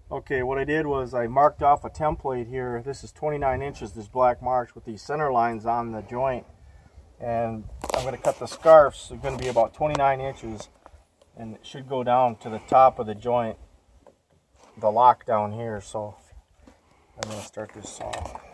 Okay, what I did was I marked off a template here. This is 29 inches, this black marks with these center lines on the joint. And I'm going to cut the scarfs. They're going to be about 29 inches. And it should go down to the top of the joint, the lock down here. So I'm going to start this saw.